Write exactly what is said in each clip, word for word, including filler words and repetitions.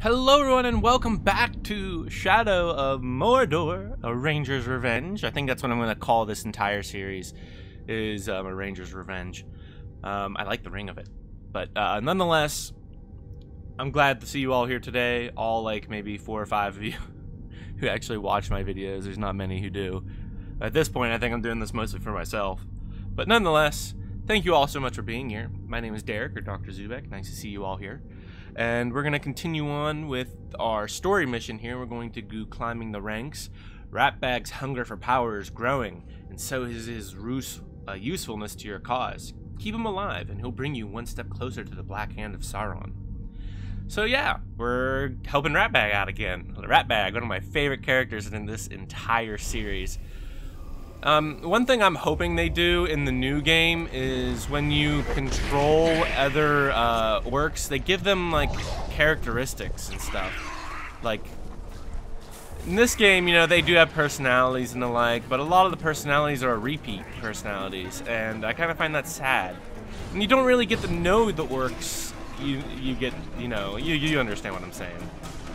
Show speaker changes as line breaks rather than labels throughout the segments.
Hello everyone and welcome back to Shadow of Mordor, A Ranger's Revenge. I think that's what I'm going to call this entire series, is um, A Ranger's Revenge. Um, I like the ring of it. But uh, nonetheless, I'm glad to see you all here today. All like maybe four or five of you who actually watch my videos. There's not many who do. At this point, I think I'm doing this mostly for myself. But nonetheless, thank you all so much for being here. My name is Derek, or Doctor Zubek. Nice to see you all here. And we're going to continue on with our story mission here. We're going to go climbing the ranks. Ratbag's hunger for power is growing, and so is his ruse, uh, usefulness to your cause. Keep him alive, and he'll bring you one step closer to the Black Hand of Sauron. So yeah, we're helping Ratbag out again. Ratbag, one of my favorite characters in this entire series. Um, one thing I'm hoping they do in the new game is when you control other uh, orcs, they give them like characteristics and stuff. Like in this game, you know, they do have personalities and the like, but a lot of the personalities are repeat personalities, and I kind of find that sad. And you don't really get to know the orcs. You you get you know you you understand what I'm saying.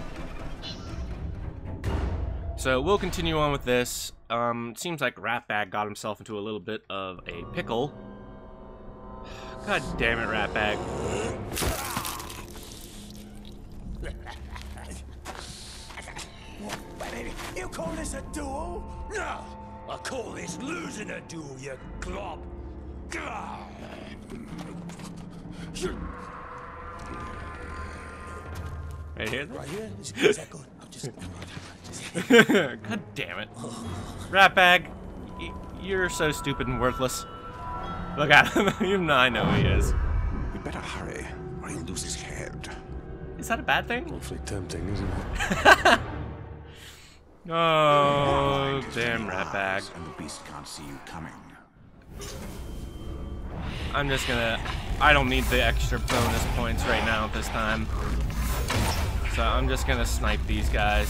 So we'll continue on with this. Um, seems like Ratbag got himself into a little bit of a pickle. God damn it, Ratbag.
You call this a duel? No! I call this losing a duel, you glob!
Right here?
Right here? Is, is that good? I'm just...
God damn it. Ratbag, you're so stupid and worthless. Look at him. Even I know who he is.
We better hurry, or he'll lose his head.
Is that a bad thing?
Awfully tempting, isn't it?
Oh, damn Ratbag.
And the beast can't see you coming.
I'm just gonna... I don't need the extra bonus points right now at this time. So I'm just gonna snipe these guys.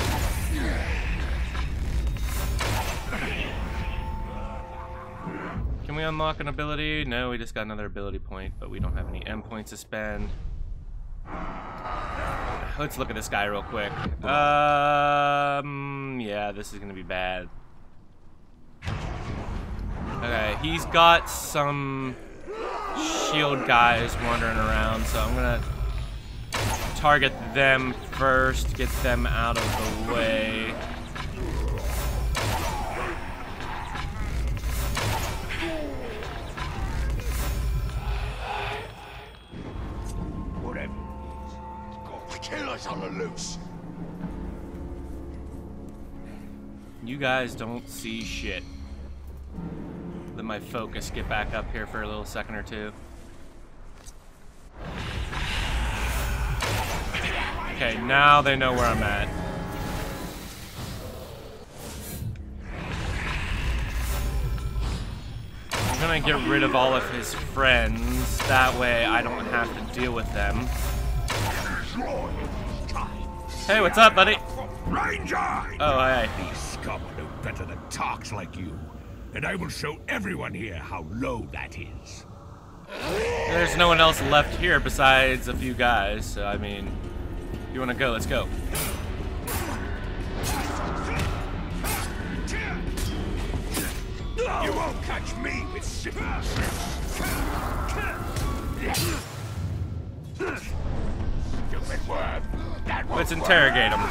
Can we unlock an ability? No, we just got another ability point, but we don't have any M points to spend. Let's look at this guy real quick. Um, yeah, this is gonna be bad. Okay, he's got some shield guys wandering around, so I'm gonna target them first, get them out of the way.
Whatever it is, got killers on the loose.
You guys don't see shit. Let my focus get back up here for a little second or two. Okay, now they know where I'm at. I'm gonna get rid of all of his friends. That way I don't have to deal with them. Hey, what's up, buddy?
Ranger!
Oh, hey.
These scum are no better than tarks like you. And I will show everyone here how low that is.
There's no one else left here besides a few guys, so I mean... You wanna go? Let's go.
You won't catch me with sickness. Stupid word. That
Let's interrogate him.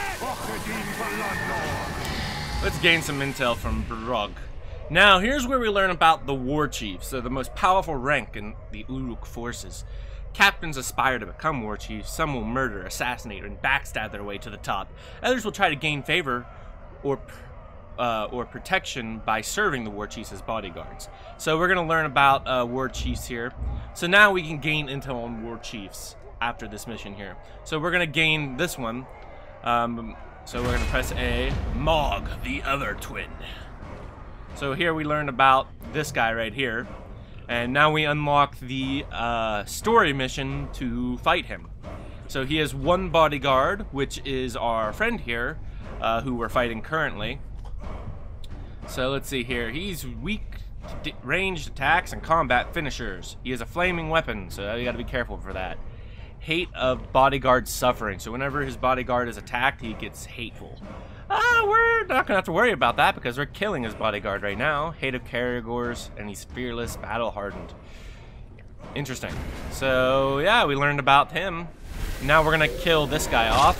Let's gain some intel from Brog. Now, here's where we learn about the War Chiefs, so the most powerful rank in the Uruk forces. Captains aspire to become war chiefs. Some will murder, assassinate, and backstab their way to the top. Others will try to gain favor or uh, or protection by serving the war chiefs as bodyguards. So we're going to learn about uh, war chiefs here. So now we can gain intel on war chiefs after this mission here. So we're going to gain this one. Um, so we're going to press A. Mog, the other twin. So here we learn about this guy right here. And now we unlock the uh, story mission to fight him. So he has one bodyguard, which is our friend here, uh, who we're fighting currently. So let's see here. He's weak to ranged attacks and combat finishers. He has a flaming weapon, so you gotta be careful for that. hate of bodyguard suffering. So whenever his bodyguard is attacked, he gets hateful. Ah, we're not gonna have to worry about that because we're killing his bodyguard right now. Hate of Caragors, and he's fearless, battle hardened. Interesting. So yeah, we learned about him. Now we're gonna kill this guy off.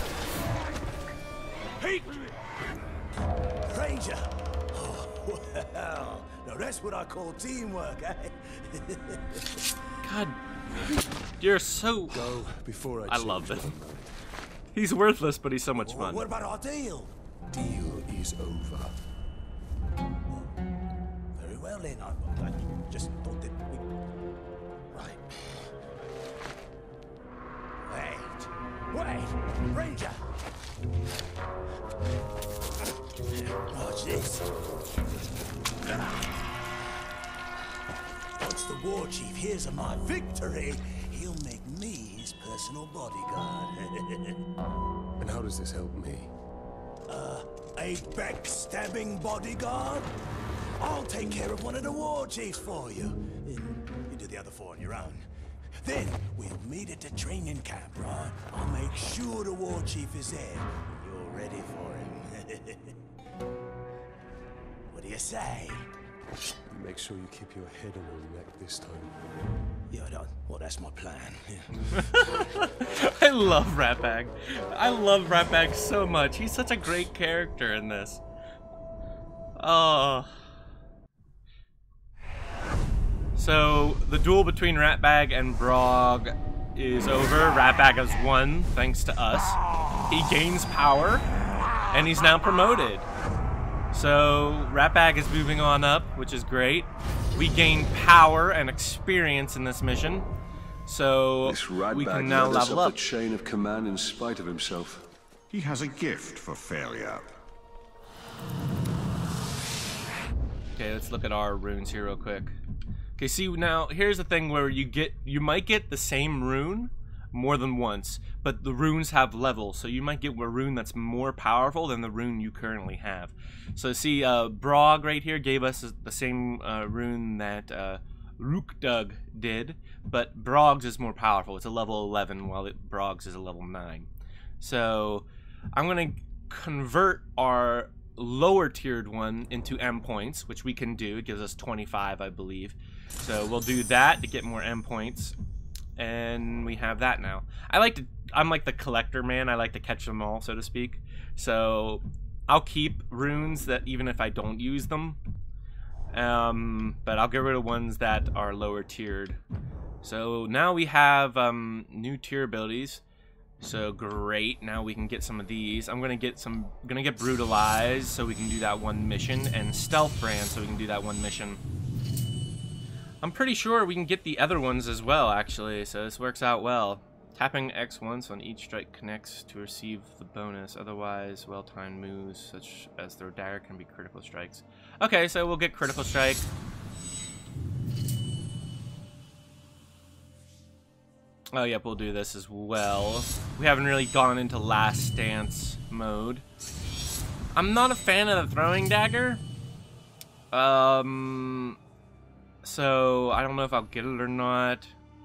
Hey, Ranger. Oh, well, now that's what I call teamwork, eh?
God, you're so.
Go before I.
I love this. He's worthless, but he's so much
Well,
fun.
what about our deal?
Deal is over.
Very well then. I, I just thought that we. Right. Wait. Wait. Ranger. Watch this. Once the war chief hears of my victory, he'll make me his personal bodyguard.
And how does this help me?
Uh, a backstabbing bodyguard? I'll take care of one of the war chiefs for you. And you do the other four on your own. Then we'll meet at the training camp, right? I'll make sure the war chief is there. You're ready for him. What do you say?
Make sure you keep your head on your neck this time.
Yeah, I don't. Well, that's my plan.
I love Ratbag. I love Ratbag so much. He's such a great character in this. Oh. So the duel between Ratbag and Brog is over. Ratbag has won thanks to us. He gains power, and he's now promoted. So Ratbag is moving on up, which is great. We gain power and experience in this mission, so
This
we
Ratbag
can now
led us
level
up
up.
the chain of command in spite of himself.
He has a gift for failure.
Okay, let's look at our runes here real quick. Okay, see now here's the thing where you get you might get the same rune more than once, but the runes have levels, so you might get a rune that's more powerful than the rune you currently have. So see, uh, Brog right here gave us the same uh, rune that uh, Rookdug did, but Brog's is more powerful. It's a level eleven, while it, Brog's is a level nine. So I'm gonna convert our lower tiered one into M points, which we can do. It gives us twenty-five, I believe. So we'll do that to get more M points. And we have that now. I like to, I'm like the collector man. I like to catch them all, so to speak. So I'll keep runes that even if I don't use them. Um, but I'll get rid of ones that are lower tiered. So now we have um, new tier abilities. So great. Now we can get some of these. I'm gonna get some. Gonna get brutalized so we can do that one mission, and stealth brand so we can do that one mission. I'm pretty sure we can get the other ones as well, actually, so this works out well. Tapping X once on each strike connects to receive the bonus. Otherwise, well-timed moves such as throw dagger can be critical strikes. Okay, so we'll get critical strike. Oh, yep, we'll do this as well. We haven't really gone into last stance mode. I'm not a fan of the throwing dagger. Um... So, I don't know if I'll get it or not.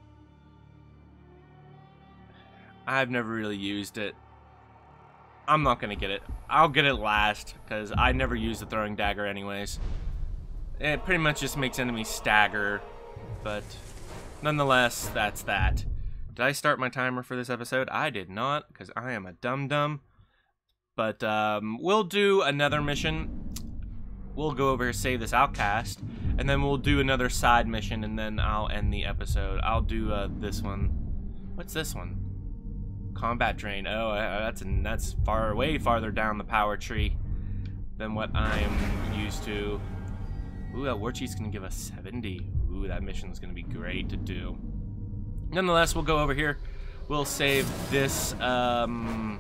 I've never really used it. I'm not going to get it. I'll get it last, because I never use the throwing dagger anyways. It pretty much just makes enemies stagger, but nonetheless, that's that. Did I start my timer for this episode? I did not, because I am a dum-dum. But um, we'll do another mission. We'll go over here, save this outcast, and then we'll do another side mission, and then I'll end the episode. I'll do uh, this one. What's this one? Combat drain. Oh, uh, that's that's far way farther down the power tree than what I'm used to. Ooh, that war chief's gonna give us seventy. Ooh, that mission's gonna be great to do. Nonetheless, we'll go over here. We'll save this um,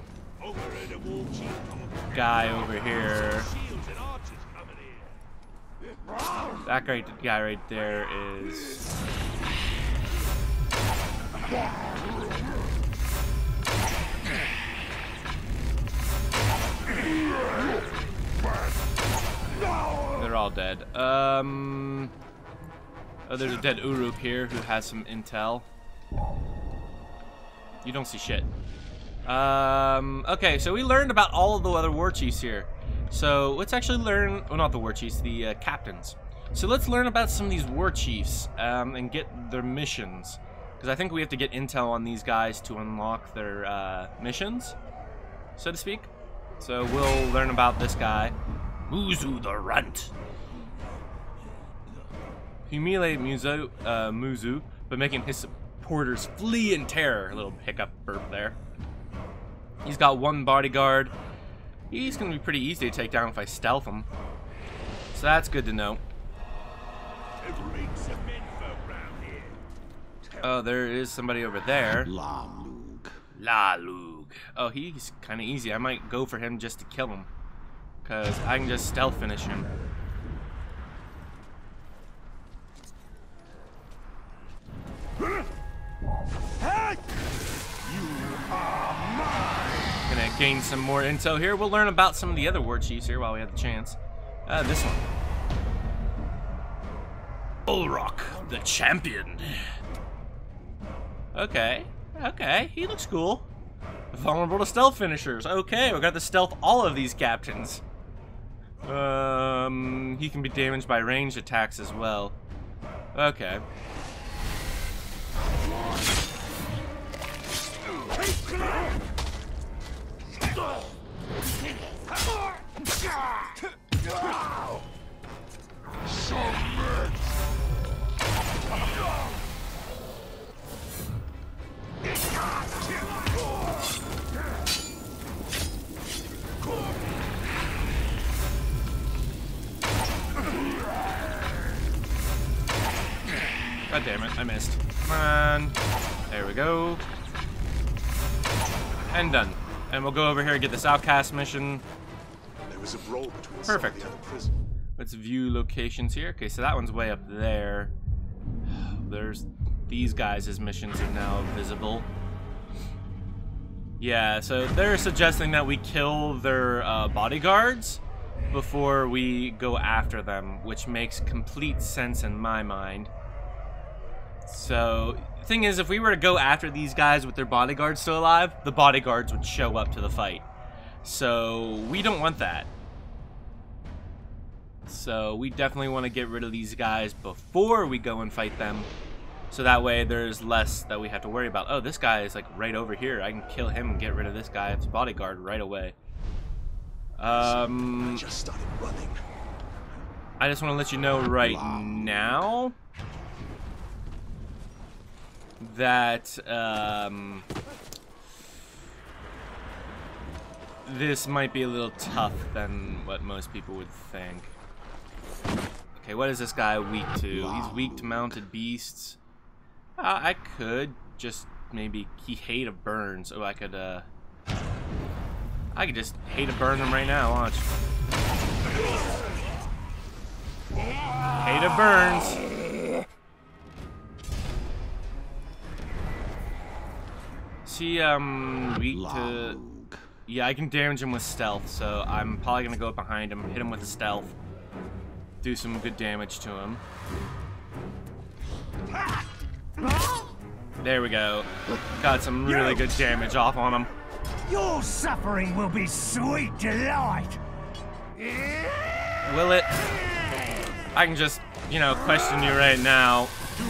guy over here. That great guy right there is. They're all dead. Um. Oh, there's a dead Uruk here who has some intel. You don't see shit. Um, okay, so we learned about all of the other war chiefs here. So let's actually learn, well, not the war chiefs, the uh, captains. So let's learn about some of these war chiefs um, and get their missions. Because I think we have to get intel on these guys to unlock their uh, missions, so to speak. So we'll learn about this guy, Muzu the Runt. Humiliate Muzu, uh, Muzu by making his supporters flee in terror. A little hiccup burp there. He's got one bodyguard. He's going to be pretty easy to take down if I stealth him. So that's good to know. Oh, there is somebody over there.
La Lug.
La Lug. Oh, he's kind of easy. I might go for him just to kill him. Because I can just stealth finish him. Gonna gain some more intel here. We'll learn about some of the other war chiefs here while we have the chance. Uh, this one. Ulrock, the champion. Okay, okay, he looks cool. Vulnerable to stealth finishers. Okay, we got to stealth all of these captains. Um, he can be damaged by ranged attacks as well. Okay. God damn it, I missed. Come on. There we go. And done. And we'll go over here and get this outcast mission.
There was a brawl between
Perfect.
some of the other prisoners.
Let's view locations here. Okay, so that one's way up there. There's these guys' missions are now visible. Yeah, so they're suggesting that we kill their uh, bodyguards before we go after them, which makes complete sense in my mind. So, the thing is, if we were to go after these guys with their bodyguards still alive, the bodyguards would show up to the fight. So, we don't want that. So, we definitely want to get rid of these guys before we go and fight them. So that way there's less that we have to worry about. Oh, this guy is like right over here. I can kill him and get rid of this guy, its bodyguard, right away. Um,
I just started running.
I just want to let you know right now that um, this might be a little tough than what most people would think. Okay, what is this guy weak to? He's weak to mounted beasts. Uh, I could just maybe he hate of burns. Oh, I could uh, I could just hate of burn them right now. Watch. Hate of burns. See, um, weak to. Yeah, I can damage him with stealth, so I'm probably gonna go behind him, hit him with a stealth, do some good damage to him. There we go. Got some really good damage off on him.
Your suffering will be sweet delight.
Will it? I can just, you know, question you right now.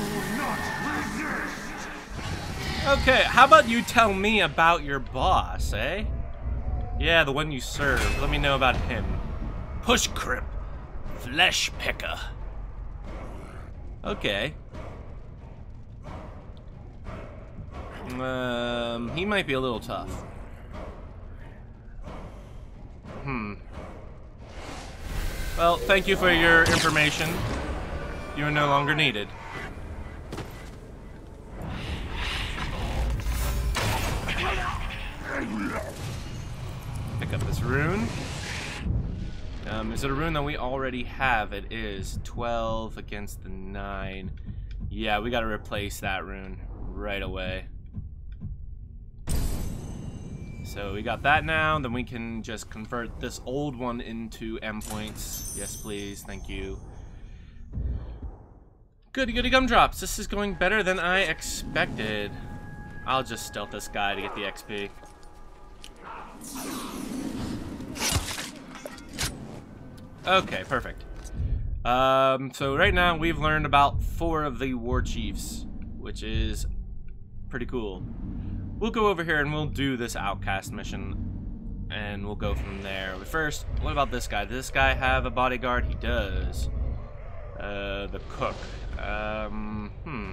Okay, how about you tell me about your boss, eh? Yeah, the one you serve. Let me know about him. Push Crip. Flesh Picker. Okay. Um, he might be a little tough. Hmm. Well, thank you for your information. You are no longer needed. Pick up this rune. Um, is it a rune that we already have? It is. twelve against the nine. Yeah, we gotta replace that rune right away. So we got that now, then we can just convert this old one into M points. Yes, please, thank you. Goody goody gumdrops, this is going better than I expected. I'll just stealth this guy to get the X P. Okay, perfect. Um, so right now we've learned about four of the war chiefs, which is pretty cool. We'll go over here and we'll do this outcast mission, and we'll go from there. But first, what about this guy? Does this guy have a bodyguard? He does. Uh, the cook. Um, hmm.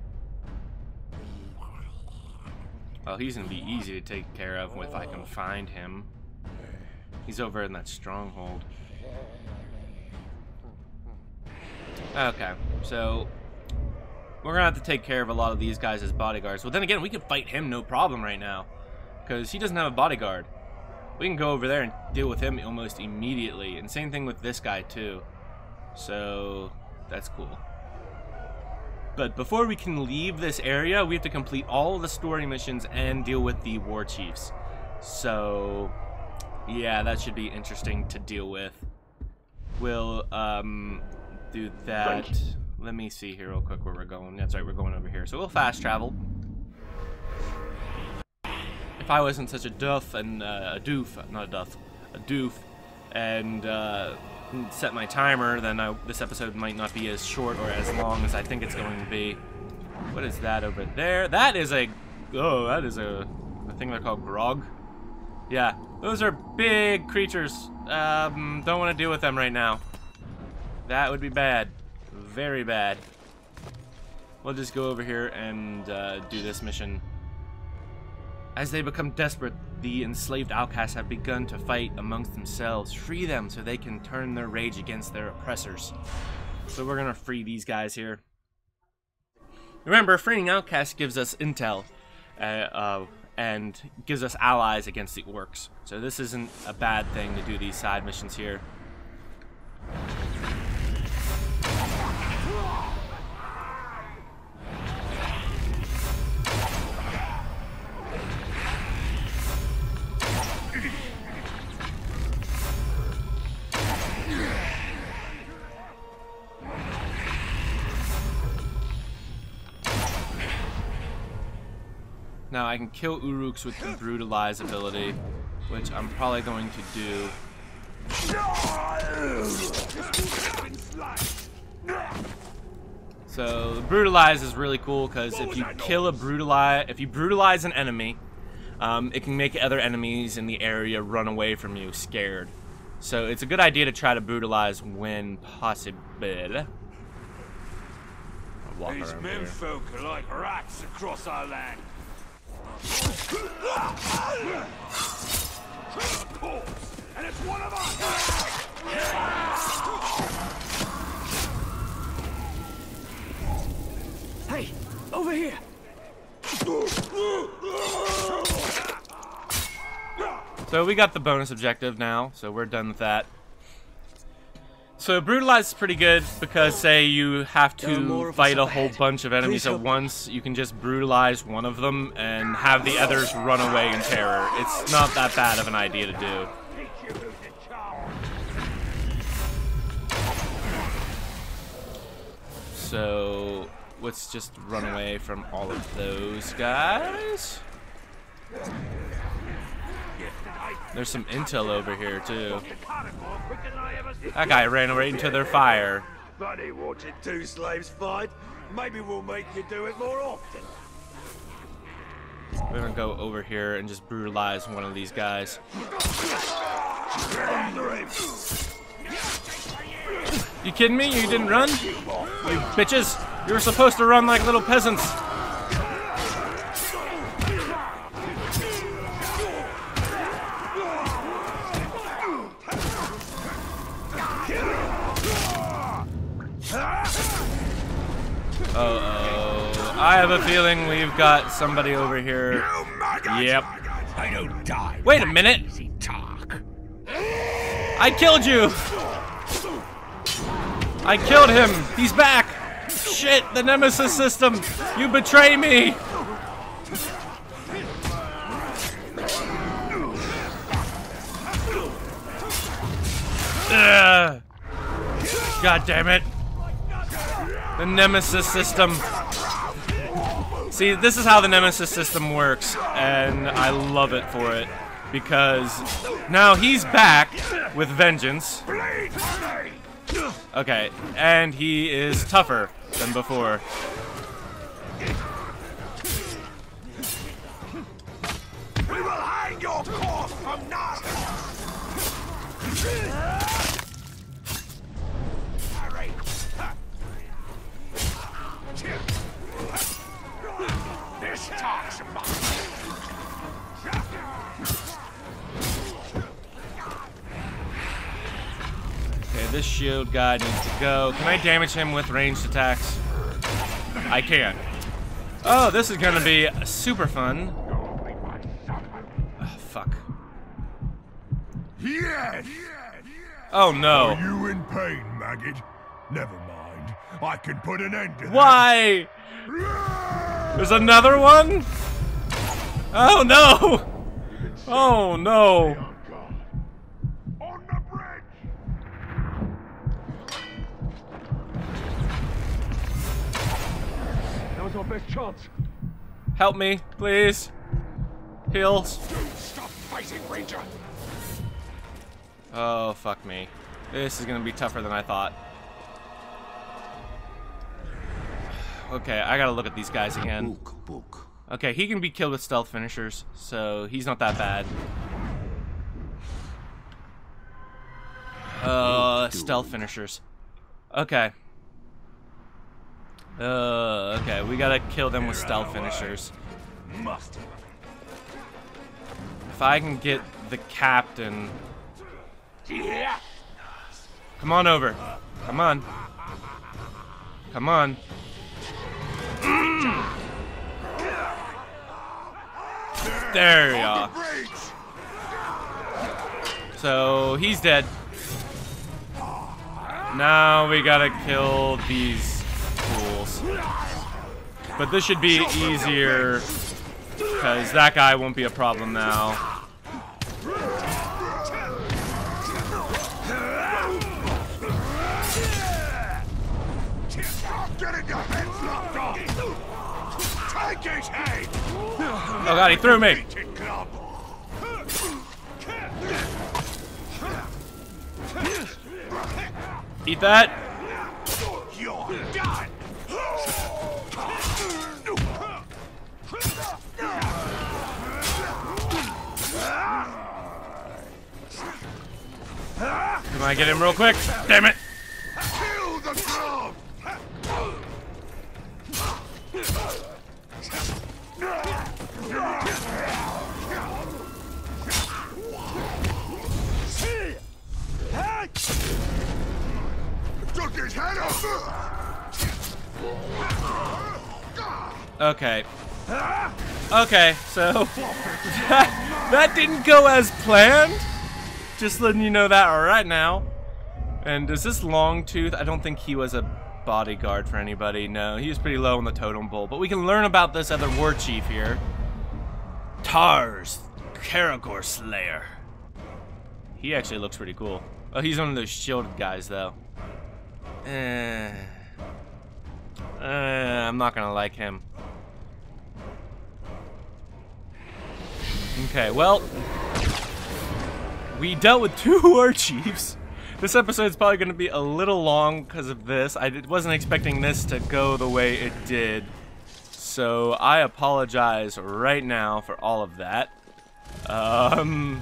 Well, he's gonna be easy to take care of if I can find him. He's over in that stronghold. Okay, so we're gonna have to take care of a lot of these guys as bodyguards. Well, then again, we can fight him no problem right now, because he doesn't have a bodyguard. We can go over there and deal with him almost immediately, and same thing with this guy too. So that's cool. But before we can leave this area, we have to complete all the story missions and deal with the war chiefs. So yeah, that should be interesting to deal with. We'll um do that. Let me see here real quick where we're going. That's right, we're going over here. So we'll fast travel. If I wasn't such a doof and uh, a doof, not a doof, a doof, and uh, set my timer, then I, this episode might not be as short or as long as I think it's going to be. What is that over there? That is a, oh, that is a, a thing they're called grog. Yeah, those are big creatures. Um, don't want to deal with them right now. That would be bad. Very bad. We'll just go over here and uh, do this mission. As they become desperate, the enslaved outcasts have begun to fight amongst themselves. Free them so they can turn their rage against their oppressors. So we're gonna free these guys here. Remember, freeing outcasts gives us intel uh, uh, and gives us allies against the orcs. So this isn't a bad thing to do these side missions here. Now I can kill Uruks with the Brutalize ability, which I'm probably going to do. So the Brutalize is really cool because if you kill a Brutalize, if you brutalize an enemy, um, it can make other enemies in the area run away from you, scared. So it's a good idea to try to brutalize when possible.
These menfolk are like rats across our land. And it's one of us.
Hey, over here.
So we got the bonus objective now, so we're done with that. So brutalize is pretty good because say you have to fight a whole bunch of enemies at once, you can just brutalize one of them and have the others run away in terror. It's not that bad of an idea to do. So let's just run away from all of those guys. There's some intel over here too. That guy ran right into their fire.
Buddy, watching two slaves fight. Maybe we'll make you do it more often.
We're gonna go over here and just brutalize one of these guys. You kidding me? You didn't run? You bitches! You were supposed to run like little peasants. Uh-oh. I have a feeling we've got somebody over here. Yep.
I don't die.
Wait a minute.
Easy talk.
I killed you. I killed him. He's back. Shit, the Nemesis system. You betray me. Ugh. God damn it. The Nemesis system. See, this is how the Nemesis system works, and I love it for it. Because now he's back with vengeance. Okay, and he is tougher than before.
We will hang your corpse from now. This talks about.
Okay, this shield guy needs to go. Can I damage him with ranged attacks? I can. Oh, this is gonna be super fun. Oh, fuck.
Yes!
Oh no.
Are you in pain, maggot? Never mind. I can put an end to that.
Why? There's another one? Oh no! Oh no!
On the bridge!
That was our best chance.
Help me, please. Heals.
Stop fighting, Ranger!
Oh, fuck me. This is gonna be tougher than I thought. Okay, I gotta look at these guys again. Okay, he can be killed with stealth finishers, so he's not that bad. Uh, stealth finishers. Okay. Uh, okay, we gotta kill them with stealth finishers. If I can get the captain... Come on over. Come on. Come on. Mm. There we are. So he's dead. Now we gotta kill these fools. But this should be easier because that guy won't be a problem now. Oh god, he threw me! Eat that!
You're done.
Can I get him real quick? Damn it!
Kill the glove.
Took his head off!
Okay. Okay, so that, that didn't go as planned. Just letting you know that right now. And is this Longtooth? I don't think he was a bodyguard for anybody. No, he was pretty low on the totem pole. But we can learn about this other war chief here. Tars, Karagor Slayer. He actually looks pretty cool. Oh, he's one of those shielded guys, though. Eh, uh, I'm not gonna like him. Okay, well, we dealt with two war chiefs. This episode is probably going to be a little long because of this. I wasn't expecting this to go the way it did. So I apologize right now for all of that. Um,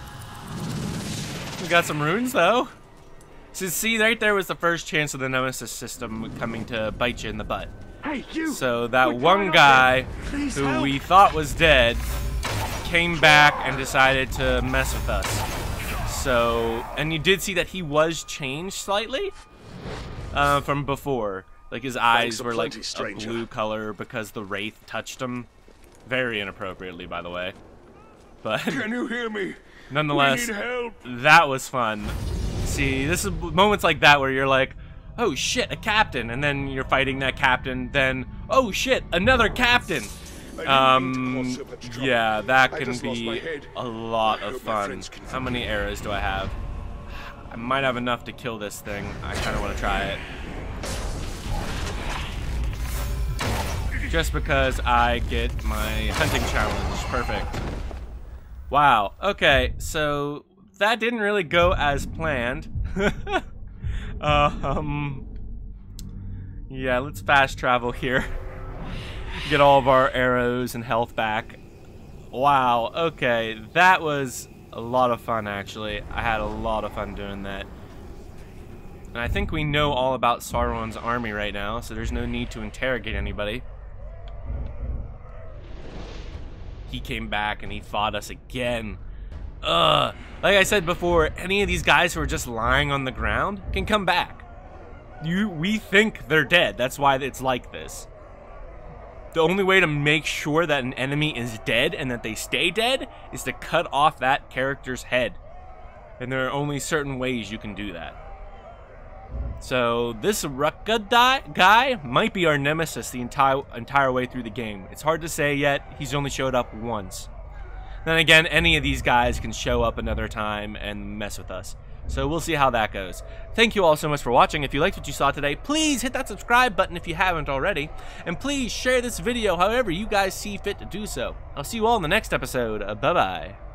we got some runes though. So see, right there was the first chance of the Nemesis system coming to bite you in the butt.
Hey, you!
So that one guy who
help.
we thought was dead came back and decided to mess with us. So, and you did see that he was changed slightly uh, from before. Like his eyes were like a blue color because the Wraith touched him. Very inappropriately, by the way. But
Can you hear me?
nonetheless,
We need help.
that was fun. See, this is moments like that where you're like, oh shit, a captain, and then you're fighting that captain, then, oh shit, another captain. Um, yeah, that can be a lot of fun. How many arrows do I have? I might have enough to kill this thing. I kind of want to try it. just because I get my hunting challenge. Perfect. Wow. Okay, so that didn't really go as planned. uh, um. Yeah, let's fast travel here. Get all of our arrows and health back. Wow. Okay, that was a lot of fun. Actually, I had a lot of fun doing that. And I think we know all about Sauron's army right now, so there's no need to interrogate anybody. He came back and he fought us again. Ugh. Like I said before, any of these guys who are just lying on the ground can come back. You, we think they're dead. That's why it's like this. The only way to make sure that an enemy is dead and that they stay dead is to cut off that character's head. And there are only certain ways you can do that. So this Ruka guy might be our nemesis the entire entire way through the game. It's hard to say yet. He's only showed up once. Then again, any of these guys can show up another time and mess with us. So we'll see how that goes. Thank you all so much for watching. If you liked what you saw today, please hit that subscribe button if you haven't already. And please share this video however you guys see fit to do so. I'll see you all in the next episode. Uh, bye-bye.